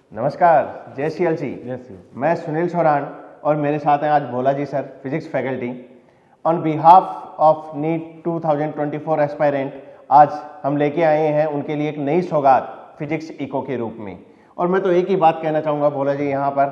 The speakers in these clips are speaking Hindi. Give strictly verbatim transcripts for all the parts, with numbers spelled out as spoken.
नमस्कार, जय सी एल सी। जय सी। मैं सुनील सोरान और मेरे साथ हैं आज Bhola ji sir, physics faculty. On behalf of NEET two thousand twenty four aspirant आज हम लेके आए हैं उनके लिए एक नई सौगात फिजिक्स इको के रूप में। और मैं तो एक ही बात कहना चाहूँगा भोला जी, यहाँ पर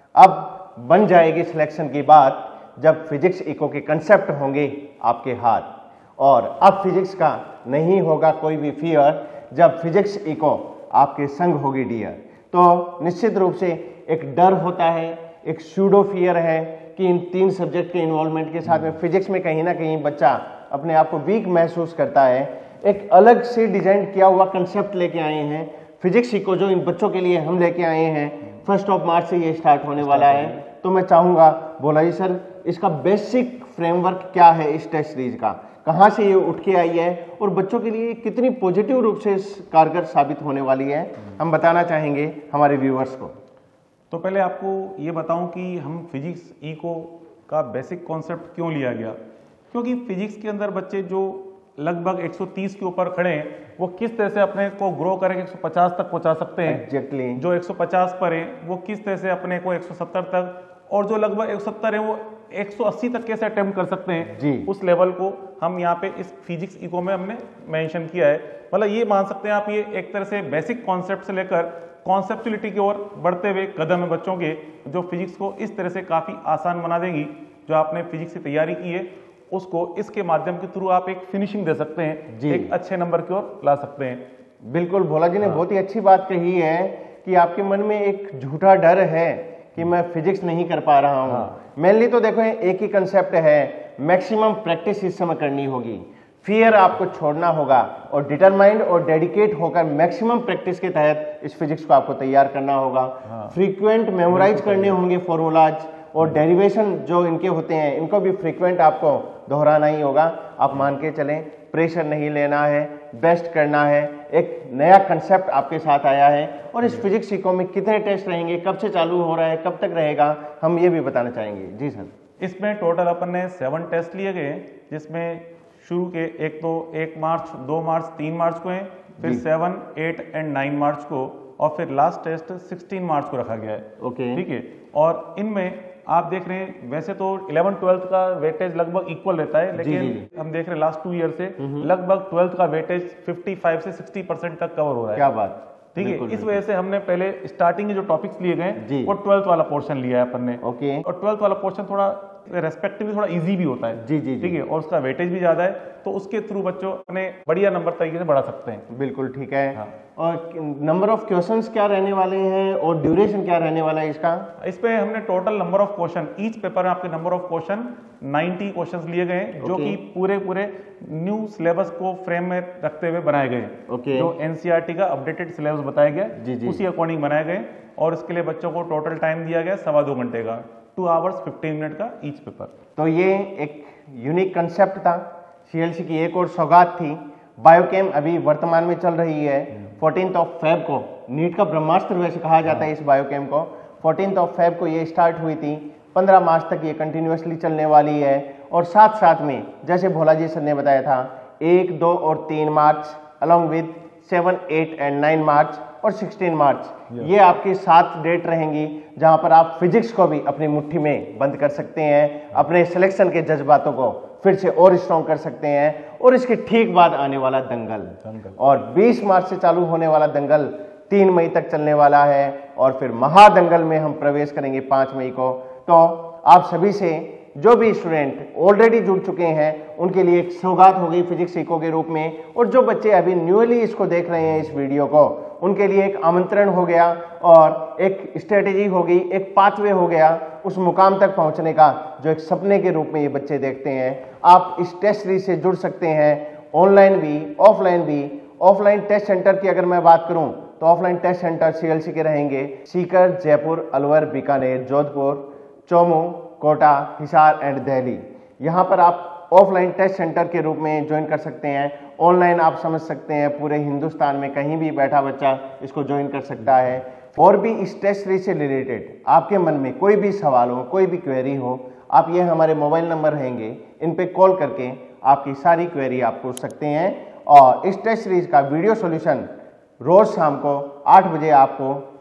अब बन जाएगी सिलेक्शन की बात जब फिजिक्स इको के कंसेप्ट होंगे आपके हाथ, और अब फिजिक्स का नहीं होगा कोई भी फियर जब फिजिक्स इको आपके संग होगी डियर। तो निश्चित रूप से एक डर होता है, एक सूडो फियर है कि इन तीन सब्जेक्ट के इन्वॉल्वमेंट के साथ में फिजिक्स में कहीं ना कहीं बच्चा अपने आप को वीक महसूस करता है। एक अलग से डिजाइन किया हुआ कंसेप्ट लेके आए हैं फिजिक्स इको, जो इन बच्चों के लिए हम लेके आए हैं। फर्स्ट ऑफ मार्च से ये स्टार्ट होने वाला है। तो मैं चाहूँगा भोला जी सर, इसका बेसिक फ्रेमवर्क क्या है इस टेस्ट सीरीज का, कहाँ से ये उठ के आई है और बच्चों के लिए कितनी पॉजिटिव रूप से कारगर साबित होने वाली है, हम बताना चाहेंगे हमारे व्यूअर्स को। तो पहले आपको ये बताऊं कि हम फिजिक्स इको का बेसिक कॉन्सेप्ट क्यों लिया गया, क्योंकि फिजिक्स के अंदर बच्चे जो लगभग एक सौ तीस के ऊपर खड़े हैं वो किस तरह से अपने को ग्रो करके एक सौ पचास तक पहुंचा सकते हैं। एग्जैक्टली। जो एक सौ पचास पर हैं वो किस तरह से अपने को एक सौ सत्तर तक, और जो लगभग एक सौ सत्तर है वो एक सौ अस्सी तक कैसे अटेम्प्ट कर सकते हैं जी। उस लेवल को हम यहाँ पे इस फिजिक्स इको में हमने मेंशन किया है। मतलब ये मान सकते हैं आप, ये एक तरह से बेसिक कॉन्सेप्ट से लेकर कॉन्सेप्चुअलिटी की ओर बढ़ते हुए कदम है बच्चों के, जो फिजिक्स को इस तरह से काफी आसान बना देगी। जो आपने फिजिक्स की तैयारी की है उसको इसके माध्यम के थ्रू आप एक फिनिशिंग दे सकते हैं, एक अच्छे नंबर की ओर ला सकते हैं। बिल्कुल, भोला जी ने हाँ। बहुत ही अच्छी बात कही है कि आपके मन में एक झूठा डर है कि मैं फिजिक्स नहीं कर पा रहा हूँ। हाँ। मेनली तो देखो एक ही कंसेप्ट है, मैक्सिमम प्रैक्टिस इस समय करनी होगी, फियर आपको छोड़ना होगा और डिटरमाइंड और डेडिकेट होकर मैक्सिमम प्रैक्टिस के तहत इस फिजिक्स को आपको तैयार करना होगा। हाँ। फ्रीक्वेंट मेमोराइज करने होंगे फॉर्मूलाज, और डेरिवेशन जो इनके होते हैं इनको भी फ्रीक्वेंट आपको दोहराना ही होगा। आप मान के चलें, प्रेशर नहीं लेना है, बेस्ट करना है। एक नया कंसेप्ट आपके साथ आया है और इस फिजिक्स इको में कितने टेस्ट रहेंगे, कब से चालू हो रहा है, कब तक रहेगा, हम ये भी बताना चाहेंगे। जी सर। इसमें टोटल अपन ने सेवन टेस्ट लिए गए, जिसमें शुरू के एक तो एक मार्च, दो मार्च, तीन मार्च को है, फिर seven, eight and nine March को, और फिर लास्ट टेस्ट सिक्सटीन मार्च को रखा गया है। ओके, ठीक है। और इनमें आप देख रहे हैं वैसे तो इलेवन ट्वेल्थ का वेटेज लगभग इक्वल रहता है, लेकिन जी, जी। हम देख रहे हैं लास्ट टू ईयर से लगभग ट्वेल्थ का वेटेज पचपन से साठ परसेंट तक कवर हो रहा है। क्या बात, ठीक है। इस वजह से हमने पहले स्टार्टिंग के जो टॉपिक्स लिए गए वो ट्वेल्थ वाला पोर्शन लिया है अपन ने। ओके। और ट्वेल्थ वाला पोर्शन थोड़ा रेस्पेक्टिवली थोड़ा इजी भी होता है। जी जी, ठीक है। और उसका वेटेज भी ज्यादा है, तो उसके थ्रू बच्चों अपने बढ़िया नंबर तरीके से बढ़ा सकते हैं। बिल्कुल ठीक है। हाँ। और नंबर ऑफ क्वेश्चंस क्या रहने वाले हैं और ड्यूरेशन क्या रहने वाला है इसका? इसपे हमने total number of question, each paper में आपके नंबर ऑफ क्वेश्चन नब्बे क्वेश्चंस लिए गए हैं, जो कि पूरे पूरे न्यू सिलेबस को फ्रेम में रखते हुए बनाए गए। ओके। जो एनसीईआरटी का अपडेटेड सिलेबस बताया गया उसी अकॉर्डिंग बनाए गए, और इसके लिए बच्चों को टोटल टाइम दिया गया सवा दो घंटे का, टू आवर्स फिफ्टीन मिनट का ईच पेपर। तो ये एक यूनिक कंसेप्ट था, सीएलसी की एक और सौगात थी। बायोकेम अभी वर्तमान में चल रही है। फोर्टीन ऑफ फेब को नीट का ब्रह्मास्त्र वैसे कहा जाता है इस बायोकेम को। फोर्टीन ऑफ फेब को ये स्टार्ट हुई थी, पंद्रह मार्च तक ये कंटिन्यूसली चलने वाली है। और साथ साथ में जैसे भोला जी सर ने बताया था, एक, दो और तीन March along with seven, eight and nine March और सिक्सटीन मार्च, ये आपकी सात डेट रहेंगी जहां पर आप फिजिक्स को भी अपनी मुट्ठी में बंद कर सकते हैं, अपने सिलेक्शन के जज्बातों को फिर से और स्ट्रॉन्ग कर सकते हैं। और इसके ठीक बाद आने वाला दंगल, दंगल। और बीस मार्च से चालू होने वाला दंगल तीन मई तक चलने वाला है, और फिर महादंगल में हम प्रवेश करेंगे पांच मई को। तो आप सभी से जो भी स्टूडेंट ऑलरेडी जुड़ चुके हैं उनके लिए एक सौगात हो गई फिजिक्स इको के रूप में, और जो बच्चे अभी न्यूअली इसको देख रहे हैं इस वीडियो को, उनके लिए एक आमंत्रण हो गया और एक स्ट्रेटेजी हो गई, एक पाथवे हो गया उस मुकाम तक पहुंचने का जो एक सपने के रूप में ये बच्चे देखते हैं। आप इस टेस्ट सीरीज से जुड़ सकते हैं, ऑनलाइन भी ऑफलाइन भी। ऑफलाइन टेस्ट सेंटर की अगर मैं बात करूं तो ऑफलाइन टेस्ट सेंटर सीएलसी के रहेंगे सीकर, जयपुर, अलवर, बीकानेर, जोधपुर, चौमू, कोटा, हिसार एंड दिल्ली। यहाँ पर आप ऑफलाइन टेस्ट सेंटर के रूप में ज्वाइन कर सकते हैं। ऑनलाइन आप समझ सकते हैं पूरे हिंदुस्तान में कहीं भी बैठा बच्चा इसको ज्वाइन कर सकता है। और भी इस टेस्ट सीरीज से रिलेटेड आपके मन में कोई भी सवाल हो, कोई भी क्वेरी हो, आप ये हमारे मोबाइल नंबर रहेंगे, इन पे कॉल करके आपकी सारी क्वेरी आप पूछ सकते हैं। और इस टेस्ट सीरीज का वीडियो सॉल्यूशन रोज शाम को आठ बजे आपको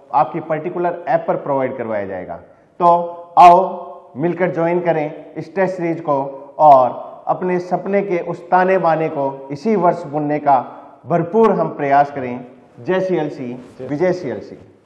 आपकी पर्टिकुलर ऐप पर प्रोवाइड करवाया जाएगा। तो आओ मिलकर ज्वाइन करें इस टेस्ट सीरीज को और अपने सपने के उस ताने बाने को इसी वर्ष बुनने का भरपूर हम प्रयास करें। जय सी एल सी, विजय सी एल सी।